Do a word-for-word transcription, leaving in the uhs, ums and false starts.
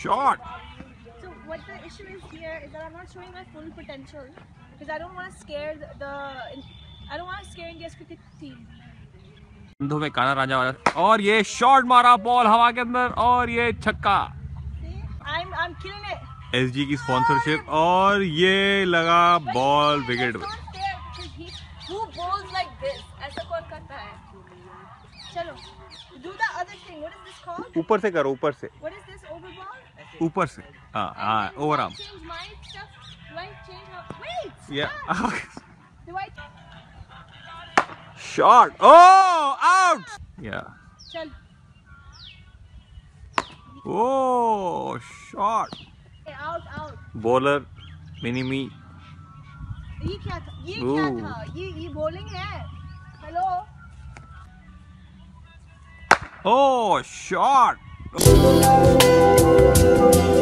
shot. So what the issue is here is that I'm not showing my full potential because I don't want to scare the, the I don't want to scare India's cricket team. बंधों में काना राजा वाला और ये shot मारा ball हवा के अंदर और ये छक्का। I'm I'm killing it. SG की स्पॉन्सरशिप और ये लगा बॉल विकेट पे। Who bowls like this? ऐसा कौन करता है? चलो, do the other thing. What is this called? ऊपर से करो, ऊपर से। What is this over ball? ऊपर से, हाँ हाँ, over arm. Change my stuff. Do I change how? Wait. Yeah. Do I? Shot. Oh, out. Yeah. चल. Oh, shot. Out, out. Bowler, mini me. ये क्या था? ये क्या था? ये ये bowling है. Hello. Oh, shot.